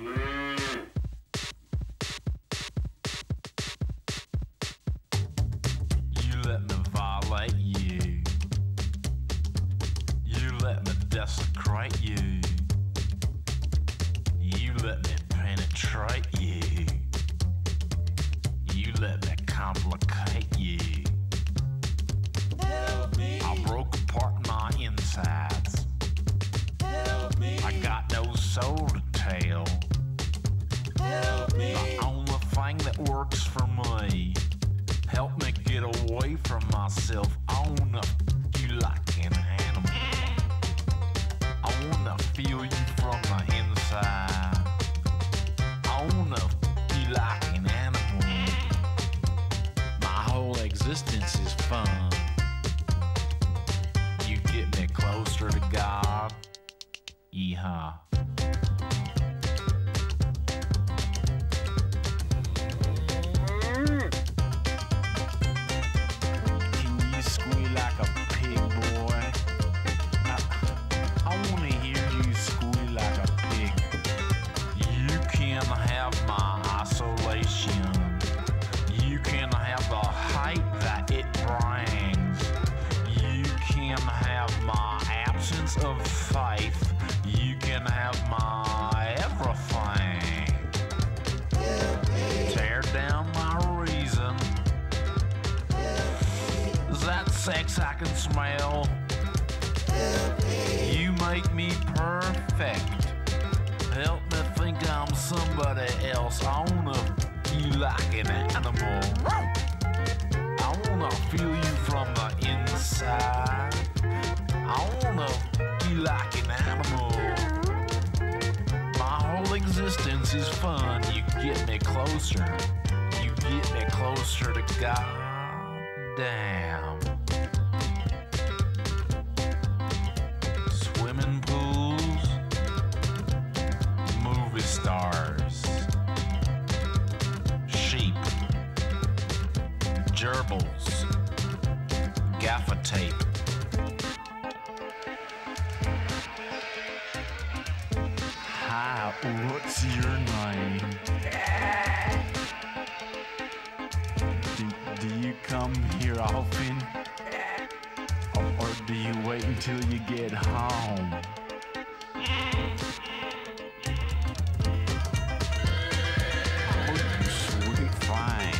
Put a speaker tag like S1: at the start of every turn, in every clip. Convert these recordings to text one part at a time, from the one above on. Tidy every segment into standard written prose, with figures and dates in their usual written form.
S1: You let me violate you. You let me desecrate you. You let me penetrate you. You let me complicate you.
S2: Help me.
S1: I broke apart my insides.
S2: Help me.
S1: I got no soul to tell.
S2: Help me.
S1: The only thing that works for me. Help me get away from myself. I wanna f you like an animal. I wanna feel you from the inside. I wanna f you like an animal. My whole existence is fun. You get me closer to God. Yeehaw. Can you squeal like a pig, boy? I wanna hear you squeal like a pig. You can have my isolation. You can have the hate that it brings. You can have my absence of faith. You can have my everything. Tear down my reason. Is that sex I can smell? You make me perfect. Help me think I'm somebody else. I wanna you like an animal. I wanna feel you from the inside. I wanna you like an animal. My whole existence is fun. You get me closer. You get me closer to God. Damn. Swimming pools, movie stars, sheep, gerbils, gaffer tape. Hi, what's your name? Do you come here often? Or do you wait until you get home? Oh, you sweet thing.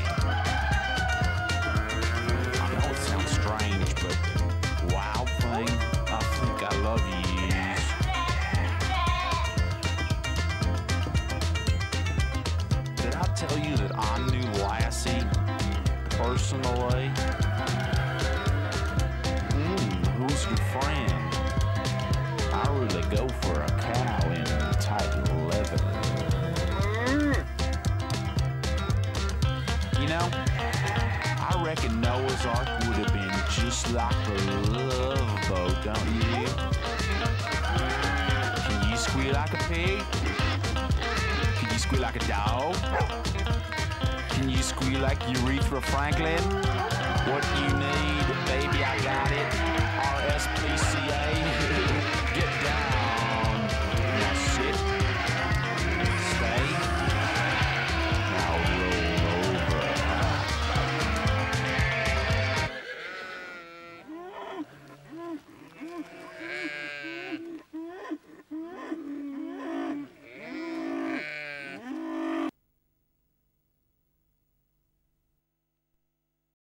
S1: I know it sounds strange, but wild thing, I think I love you. Did I tell you that I knew Lassie personally? Who's your friend? I really go for a cow in tight leather. You know, I reckon Noah's Ark would have been just like a love boat, don't you? Can you squeal like a pig? Can you squeal like a dog? Can you squeal like Urethra Franklin? What you need, baby, I got it. RSPCA.